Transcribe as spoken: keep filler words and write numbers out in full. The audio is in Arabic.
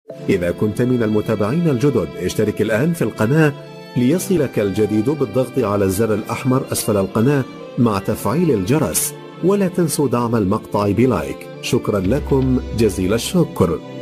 إذا كنت من المتابعين الجدد اشترك الآن في القناة ليصلك الجديد بالضغط على الزر الأحمر أسفل القناة مع تفعيل الجرس، ولا تنسوا دعم المقطع بلايك. شكرا لكم جزيل الشكر.